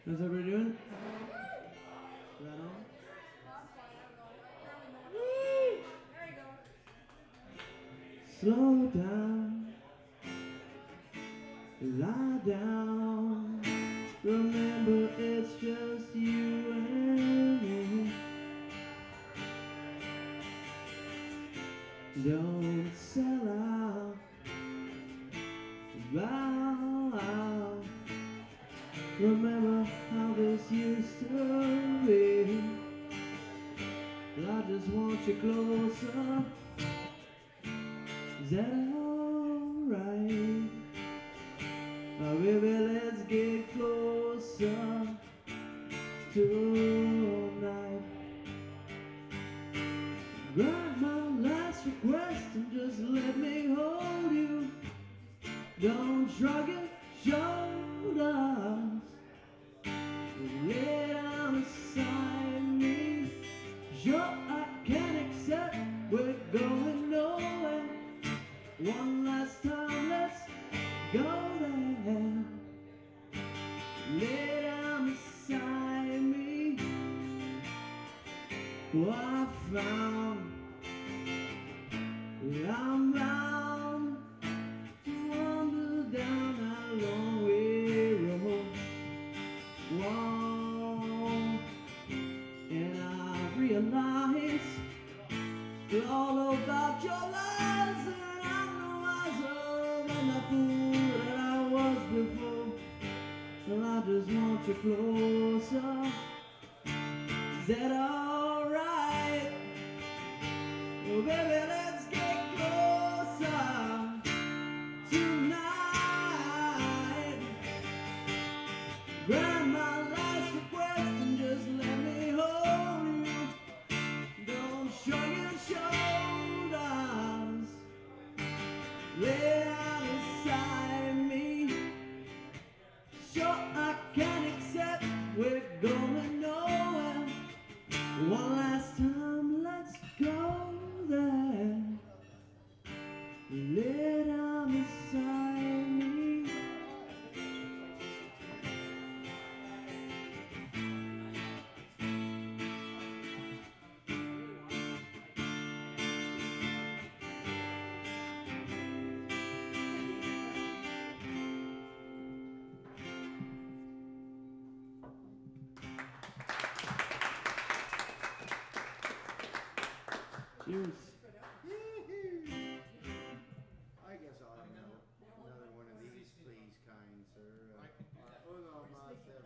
How's everybody doing? Right on? Slow down, lie down. Remember, it's just you and me. Don't sell out, bow out. Remember how this used to be. I just want you closer. Is that alright? Oh, baby, let's get closer tonight. Grant my last request and just let me hold you. Don't shrug your shoulders. Lay down beside me. Sure, I can accept we're going nowhere. One last time, let's go there. Lay down beside me. Oh, I found I'm bound to wander down that long way road. Whoa. And I realize all about your lies, and I'm no wiser than the fool that I was before. Well, I just want you closer. Is that alright? Oh, baby, let's get closer tonight. Grant my last request and just let me hold you. Don't shrug your shoulders. Lay down beside me. Sure, I can accept we're going nowhere. One last time, let's go there. Lay down beside me. Cheers. I guess I'll have another one of these, please, kind sir. Hold on, myself.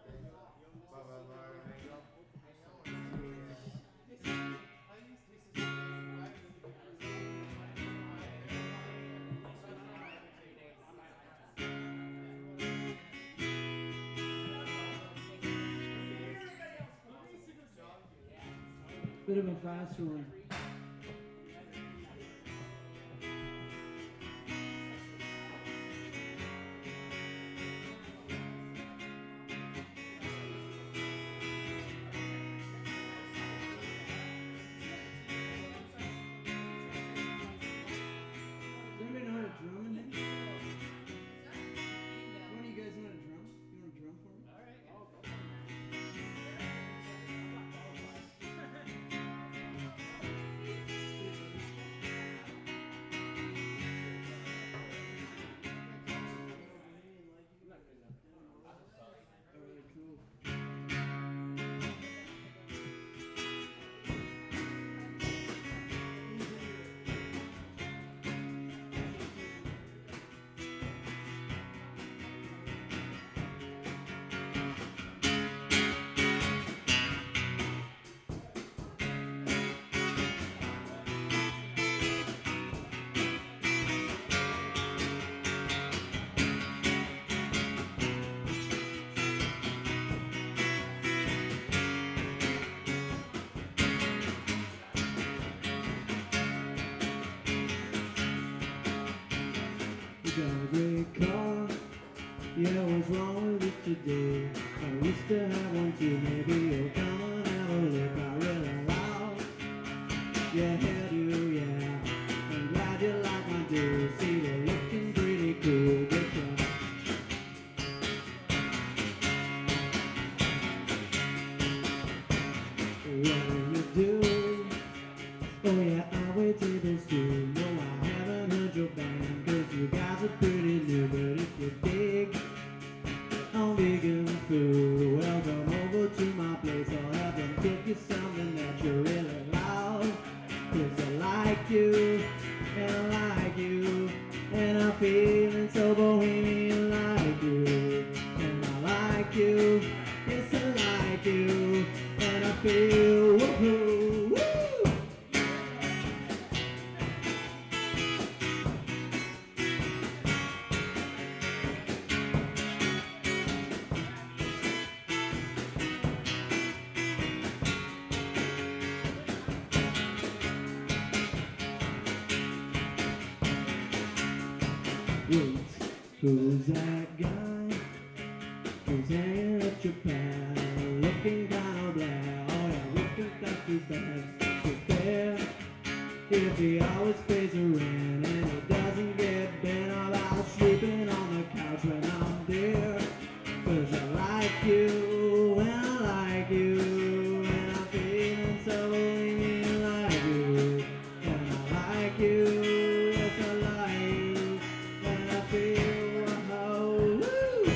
Bit of a faster one. You got a great car, yeah, what's wrong with it today? I used to have one too, maybe you'll come and have a look. I really loud, yeah, do, yeah. I'm glad you like my dude, see you're looking pretty cool. Get your feeling so bohemian like you. And I like you, yes I like you. And I feel woohoo, woo! Wait, who's that guy who's hanging at your pad, looking kind of bad? Oh yeah, looking not too bad. Too fair if he always pays the rent and he doesn't get bent about sleeping on the couch when I'm there. 'Cause I like you and I like you and I'm feeling so lean like you. And I like you, yes I like you. And I feel oh, woo!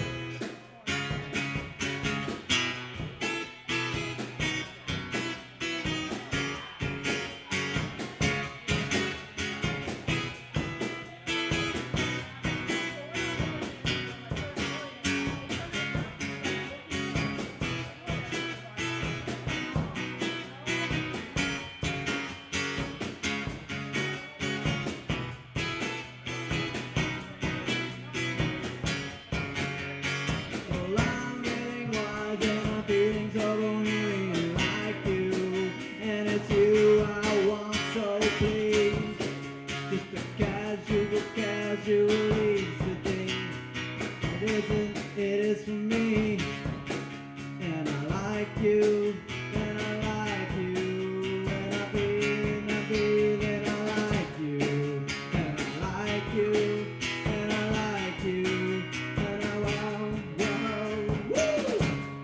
Well, I'm getting wise and I'm feeling so bohemian like you. And it's you I want, so please. Just a casual easy thing. It isn't, it is for me. And I like you, and I like you. And I feel I like you. And I like you, and I like you. And I wow, woo!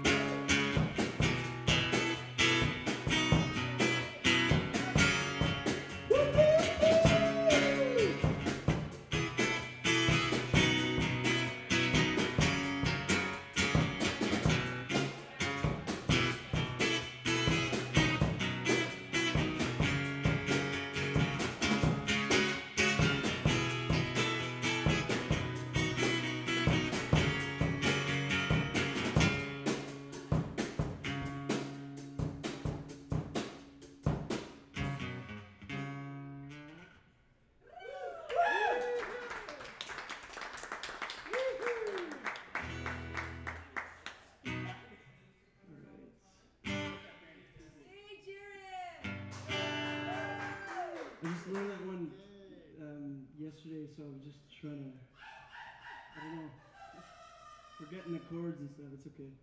I just learned that one yesterday, so I'm just trying to, I don't know, forgetting the chords and stuff. It's okay.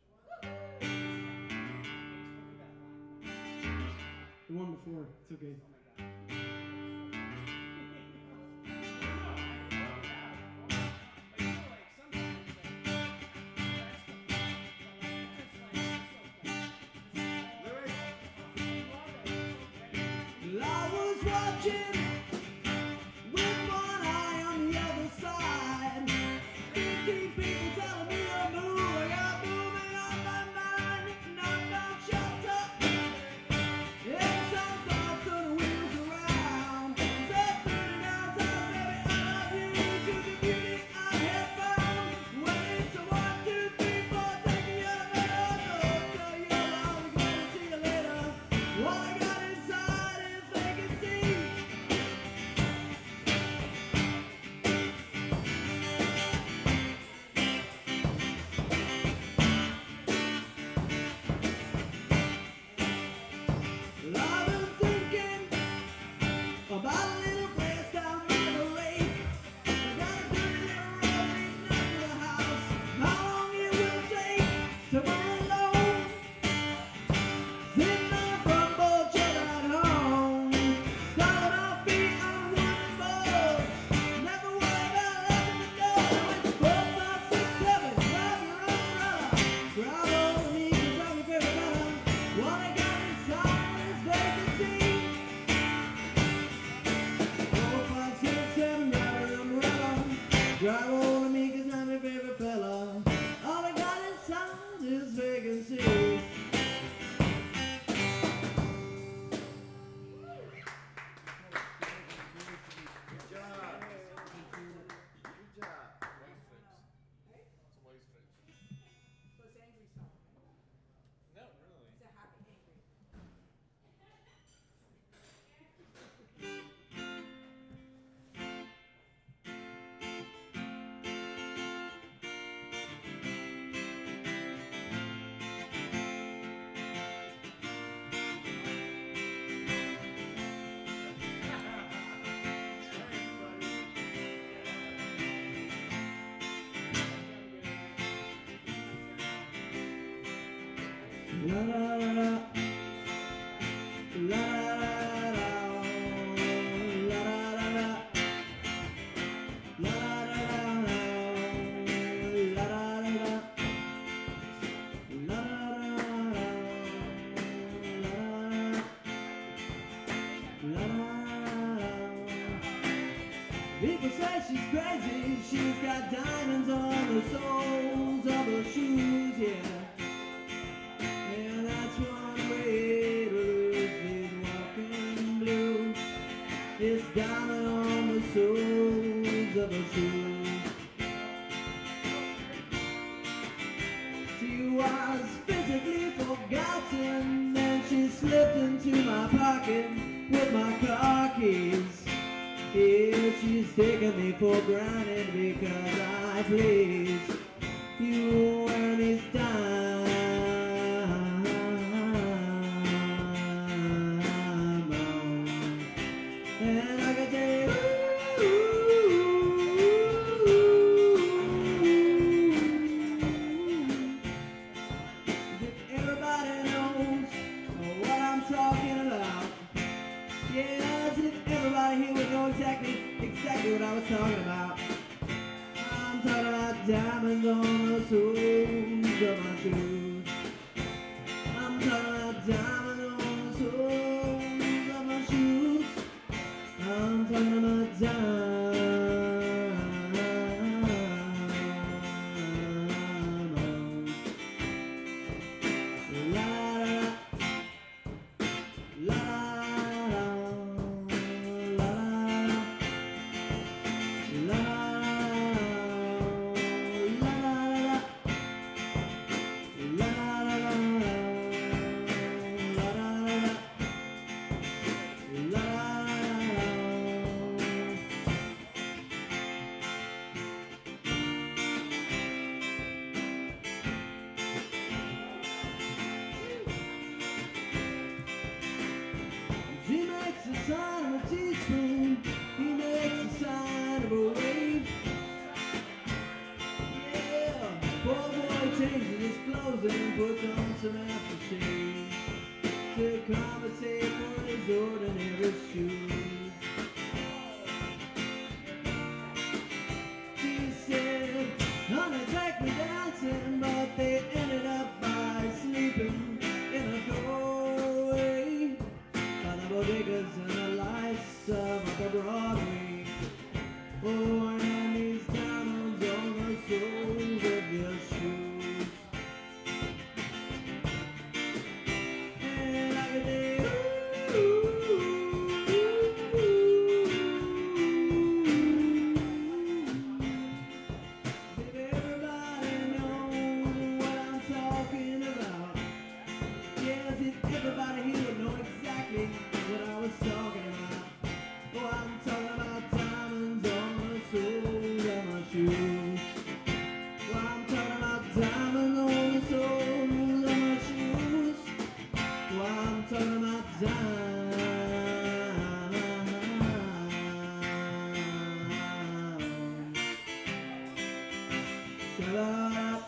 The one before, it's okay. Well, I was watching with one eye on the other side. 15 people telling me to move. I got moving on my mind. Knocked on, shut up. And some thoughts turn the wheels around. Said 39 times, baby, I love you. To the beauty I have found. When it's a 1, 2, 3, 4, take me out of bed. Tell you I'll be glad to see you later. All I got inside is vacancy. La la la la. La la la la. La la la la. La la la la. La la la la. People say she's crazy, she's got diamonds on the soles of her shoes, yeah. And that's one way to lose these walking blues. It's diamond on the soles of her shoes. She was physically forgotten, and she slipped into my pocket with my car keys. Yeah, she's taking me for granted because I please you and these diamonds. And I can say, if everybody knows what I'm talking about. Yes, if everybody here would know exactly what I was talking about. I'm talking about diamonds on the soles of my shoes. I'm talking about diamonds on the soles of my shoes. I'm talking about diamonds. La la la. She makes the sign of a teaspoon, he makes the sign of a wave. Yeah, poor boy changes his clothes and puts on some aftershave to compensate for his ordinary shoes. She said, honey, take me dancing, but they ended up by sleeping in a doorway. Bodegas and the lights of the Broadway. Oh, and these diamonds on the soles of your shoes. And I could say, if everybody knows what I'm talking about. Yes, if everybody here would know exactly what I was talking about. Oh, I'm talking about diamonds on the soles of my shoes. Oh, I'm talking about diamonds on the soles of my shoes. Oh, I'm talking about diamonds. Shut up.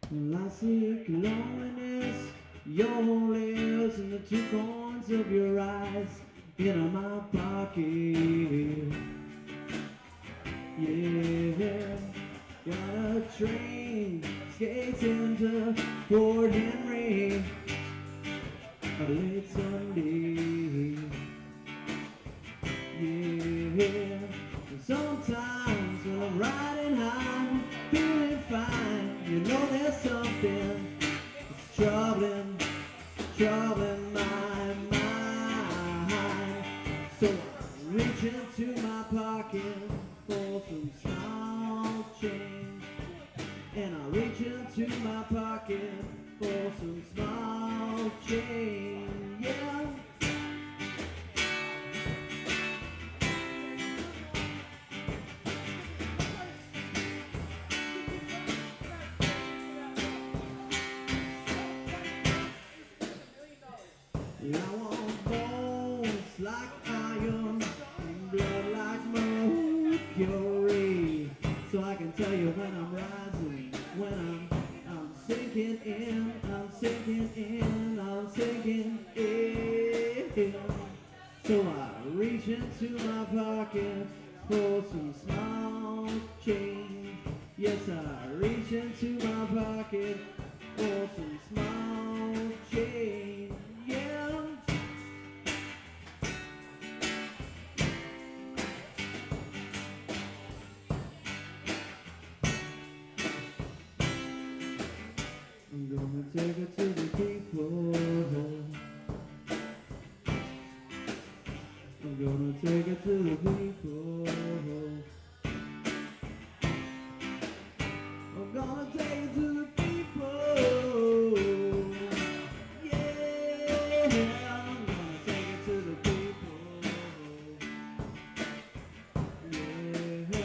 Well, I seek loneliness, your lips and the two corners of your eyes in my pocket. Yeah, got a train skates into Fort Henry late Sunday. Yeah, sometimes when I'm riding high, feeling fine, you know there's something that's troubling my mind. So I reach into my pocket for some small change, and I reach into my pocket for some small change. Yeah. I want bones like iron and blood like mercury, so I can tell you when I'm rising, when I'm sinking in, I'm sinking in, I'm sinking in. So I reach into my pocket for some small change. Yes, I reach into my pocket for some small change. Yeah. I'm gonna take it to the people. I'm gonna take it to the people. I'm gonna take it to the people. Yeah, I'm gonna take it to the people. Yeah.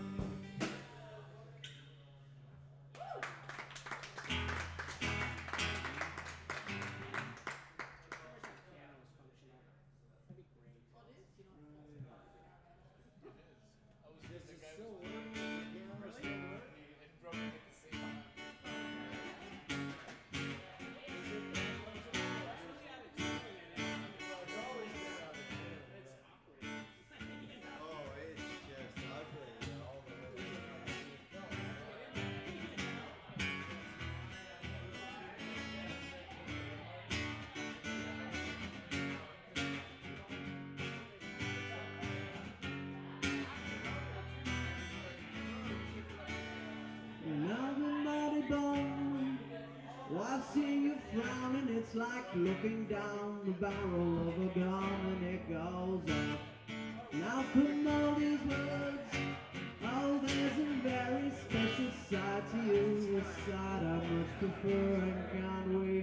Another mighty bone. Oh, I see you frowning. It's like looking down the barrel of a gun and it goes off. Now from all these words, oh, there's a very special side to you, a side I much prefer and can't wait.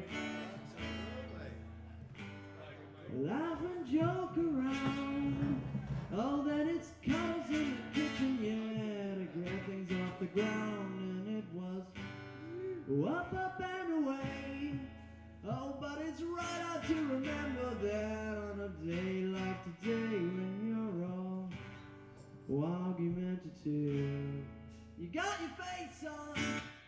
Laugh and joke around. Oh, then it's cuddles in the kitchen, yeah, to get things off the ground, and it was up and away. Oh, but it's right out to remember that on a day like today when you're all argumentative. You got your face on.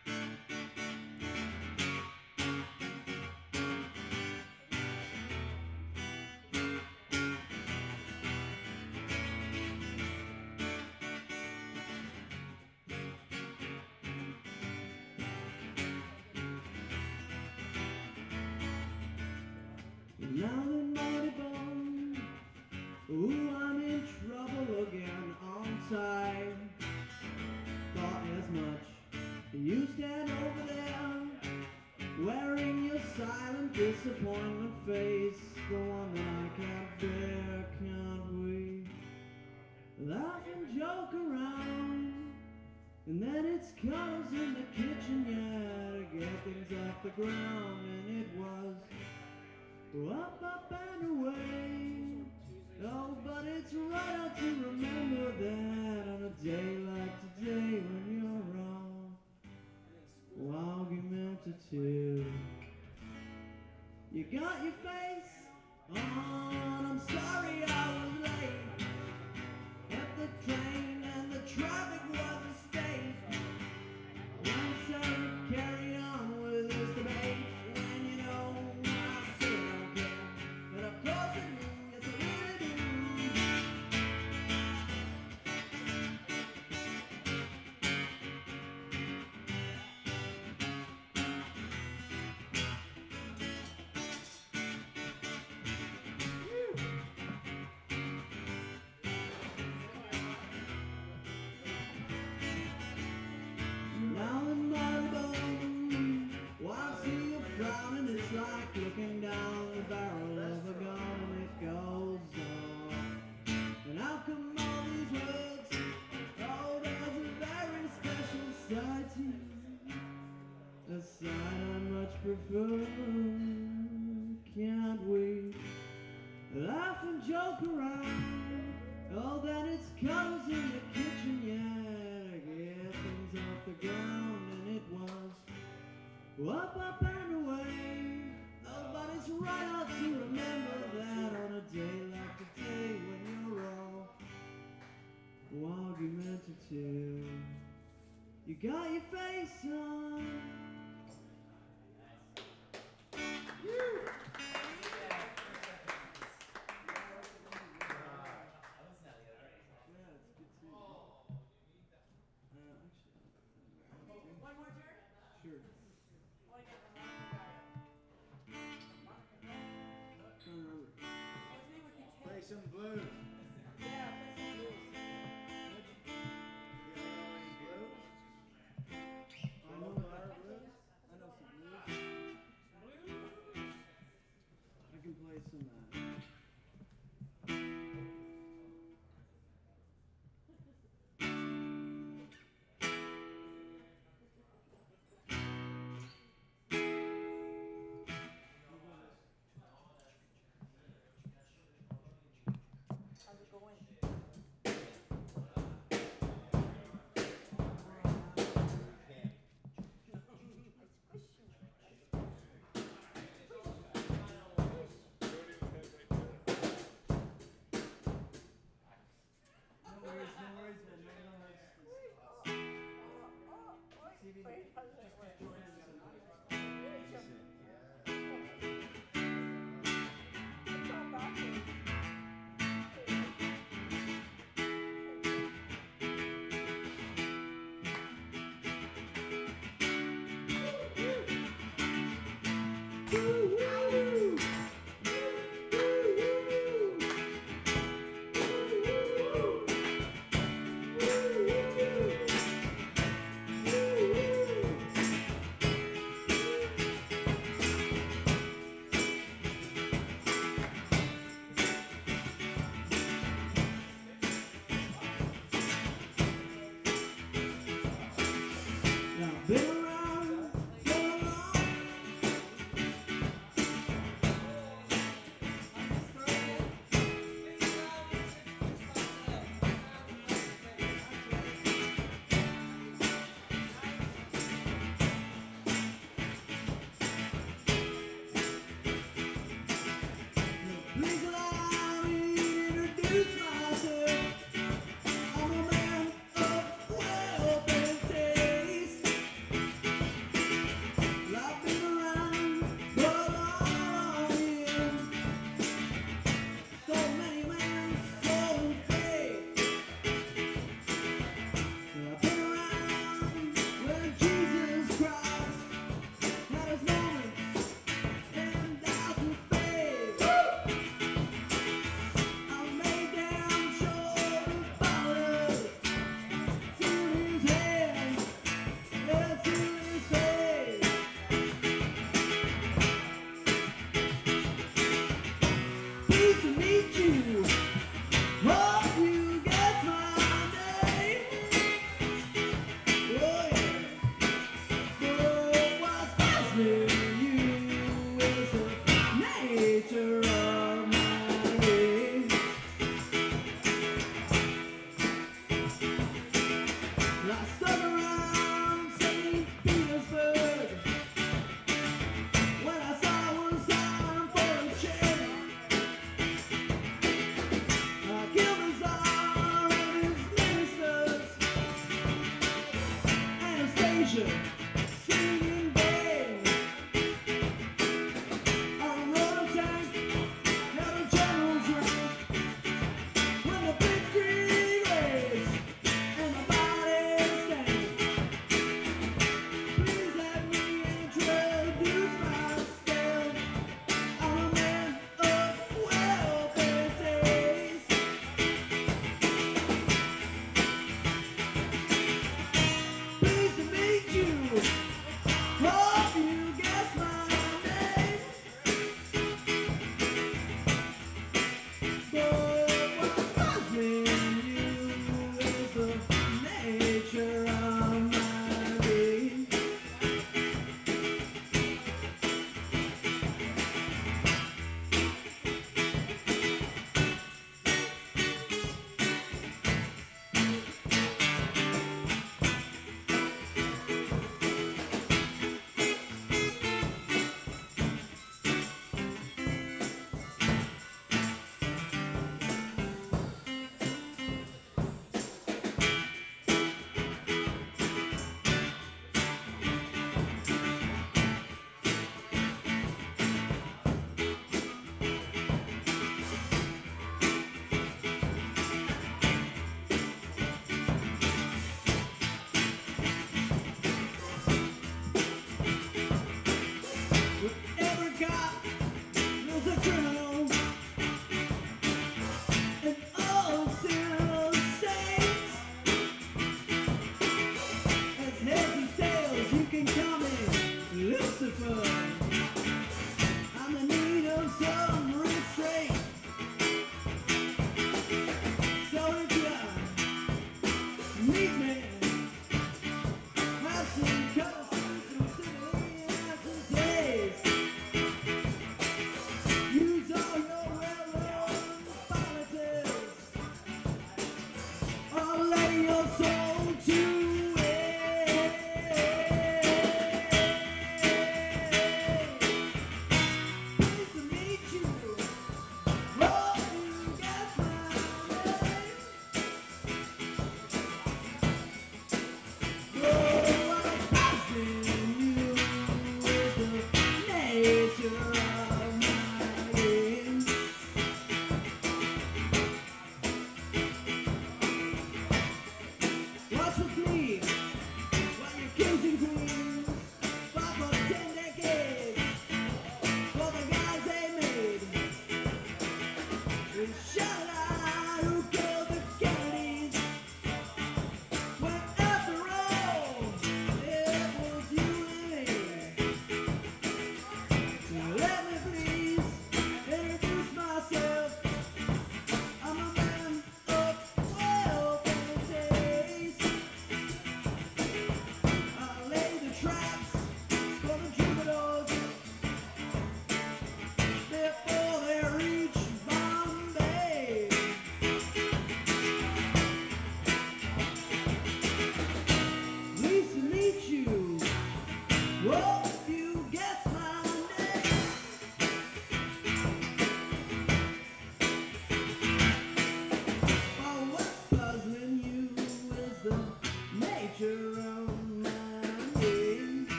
Now the mighty bone, ooh, I'm in trouble again, aren't I? Thought as much. You stand over there, wearing your silent disappointment face, the one that I can't bear, can't we? Laugh and joke around, and then it's cuddles in the kitchen, yeah, to get things off the ground, and it was up and away. Oh, but it's right out to remember that on a day like today when you're all argumentative. You got your face on. I'm sorry I was late at the train and the traffic was a state. I'm sorry, carry on. food, can't we laugh and joke around? Oh, then it's colors in the kitchen, yeah, to get things off the ground. And it was up and away. Nobody's right out to remember that on a day like today when you're all argumentative. You got your face on. Play some blues. Yeah, play some blues. You know any blues? I know blues. I know some blues. I can play some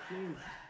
please.